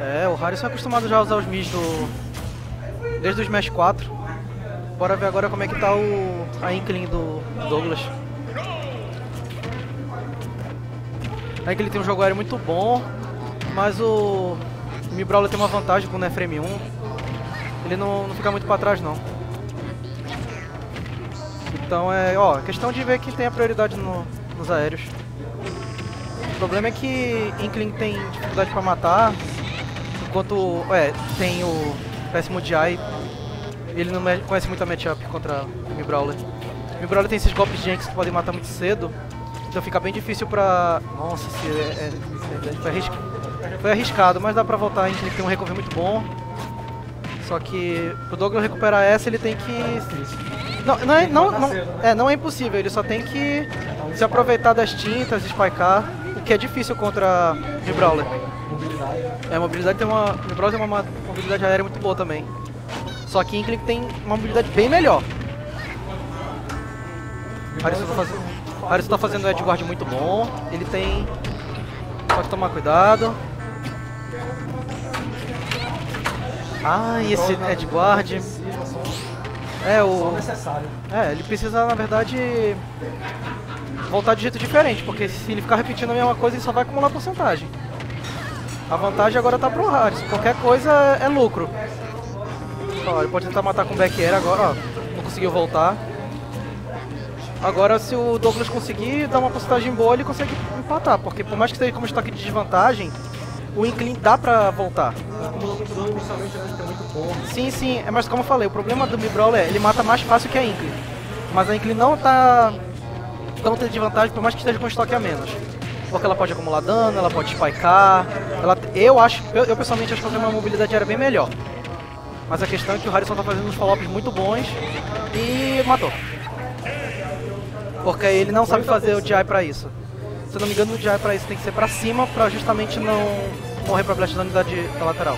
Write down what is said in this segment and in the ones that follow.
É, o Harrison é acostumado já a usar os Mis desde o Smash 4. Bora ver agora como é que tá a Inkling do Douglas. A Inkling tem um jogo aéreo muito bom, mas o Mi Brawler tem uma vantagem com o Neframe 1. Ele não fica muito pra trás não. Então é, questão de ver quem tem a prioridade nos aéreos. O problema é que Inkling tem dificuldade pra matar, enquanto tem o péssimo DI. Ele não conhece muito a matchup contra o Mi Brawler. O Mi Brawler tem esses golpes de Jenks que podem matar muito cedo, então fica bem difícil pra... Nossa, foi arriscado, mas dá pra voltar. A Inkling tem um recover muito bom. Só que pro Douglas recuperar essa ele tem que... Não é impossível, ele só tem que se aproveitar das tintas, spikear, o que é difícil contra Mi Brawler. A mobilidade tem Mi Brawler tem uma mobilidade aérea muito boa também. Só que Inkling tem uma mobilidade bem melhor. Harrison tá fazendo um edge guard muito bom. Ele tem... Só que tomar cuidado. Esse edge guard... ele precisa, na verdade, voltar de jeito diferente, porque se ele ficar repetindo a mesma coisa, ele só vai acumular porcentagem. A vantagem agora tá pro Harrison. Qualquer coisa é lucro. Ele pode tentar matar com back air agora, não conseguiu voltar. Agora se o Douglas conseguir dar uma porcentagem boa, ele consegue empatar, porque por mais que esteja como estoque de desvantagem, o Inkling dá pra voltar. Sim, mas como eu falei, o problema do Mi Brawler é ele mata mais fácil que a Inkling. Mas a Inkling não tá tão tendo de vantagem, por mais que esteja com estoque a menos. Porque ela pode acumular dano, ela pode spikear. Eu pessoalmente acho que ela tem uma mobilidade aérea bem melhor. Mas a questão é que o Harrison tá fazendo uns follow-ups muito bons e matou. Porque ele não sabe fazer o DI pra isso. Se eu não me engano, o DI pra isso tem que ser pra cima, pra justamente não morrer pra Blast da unidade da lateral.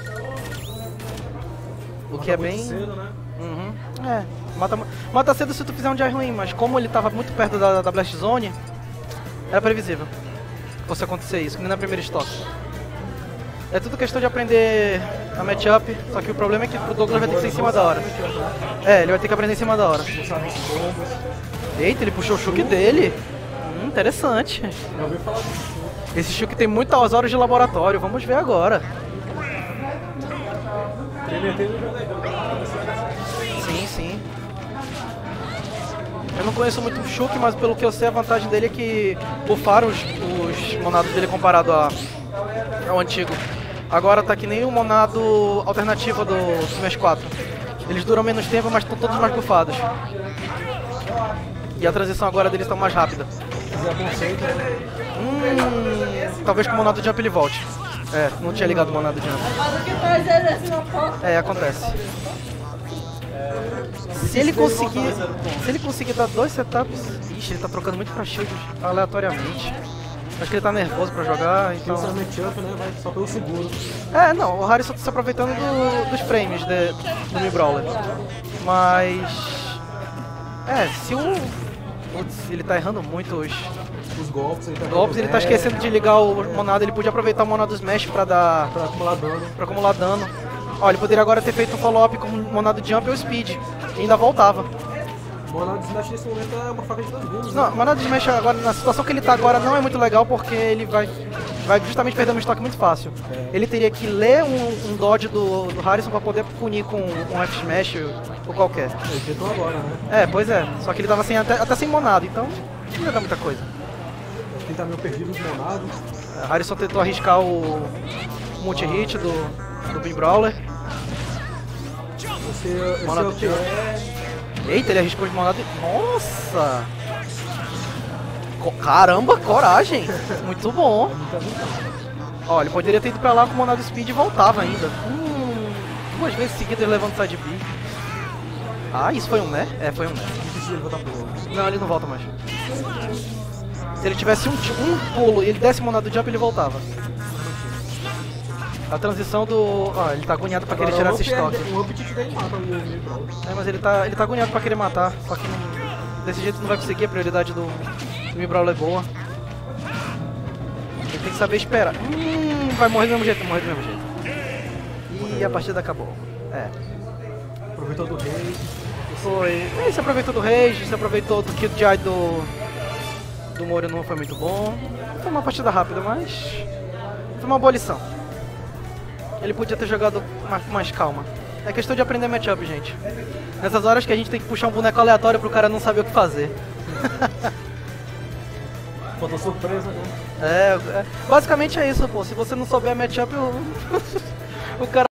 O que é bem... cedo, né? Mata cedo se tu fizer um DI ruim, mas como ele tava muito perto da Blast Zone, era previsível que fosse acontecer isso, que nem na primeira estoque. É tudo questão de aprender a matchup, só que o problema é que o Douglas vai ter que ser em cima da hora. Ele vai ter que aprender em cima da hora. Eita, ele puxou o Shulk dele. Interessante. Esse Shulk tem muitas horas de laboratório, vamos ver agora. Sim. Eu não conheço muito o Shulk, mas pelo que eu sei a vantagem dele é que buffaram os monados dele comparado ao antigo. Agora tá que nem o monado alternativo do Smash 4. Eles duram menos tempo, mas estão todos mais buffados. E a transição agora deles está mais rápida. Talvez com o monado jump ele volte. Não tinha ligado o monado jump. Acontece. Se ele conseguir dar 2 setups... Ixi, ele tá trocando muito pra shield aleatoriamente. Acho que ele tá nervoso pra jogar, então... Esse matchup, né, vai só pelo seguro. Não, o Harrison tá se aproveitando dos frames do Mi Brawler. Mas... se ele tá errando muito os golpes, ele tá esquecendo de ligar o monado, ele podia aproveitar o monado do Smash pra acumular dano. Ele poderia agora ter feito um follow-up com o monado Jump ou Speed, e ainda voltava. O monado de Smash nesse momento é uma faca de dois gumes. Não, o monado de Smash agora, na situação que ele tá agora, não é muito legal porque ele vai justamente perder um estoque muito fácil. Ele teria que ler um dodge do Harrison pra poder punir com um F-Smash ou qualquer. Ele tentou agora, né? Pois é. Só que ele tava até sem monado, então não ia dar muita coisa. Quem tá meio perdido os monados. Harrison tentou arriscar o multi-hit do Mi Brawler. Eita, ele arriscou de monado. Nossa! Caramba, coragem! Muito bom! Ele poderia ter ido pra lá com o monado speed e voltava ainda. 2 vezes seguidas levando side B. Isso foi um né? Foi um né. Não, ele não volta mais. Se ele tivesse um pulo e ele desse monado jump, ele voltava. A transição do... ele tá agoniado pra querer tirar esse estoque. O uptit dele mata o Mi Brawler. Mas ele tá agoniado pra querer matar. Só que desse jeito não vai conseguir, a prioridade do Mi Brawler é boa. Ele tem que saber esperar. Vai morrer do mesmo jeito, E a partida acabou. É. Aproveitou do rei. Foi. Ele se aproveitou do Rage, se aproveitou do Kill Jai do Moro, não foi muito bom. Foi uma partida rápida, mas foi uma boa lição. Ele podia ter jogado com mais calma. É questão de aprender matchup, gente. Nessas horas que a gente tem que puxar um boneco aleatório pro cara não saber o que fazer. Faltou surpresa, né? Basicamente é isso, pô. Se você não souber matchup, o cara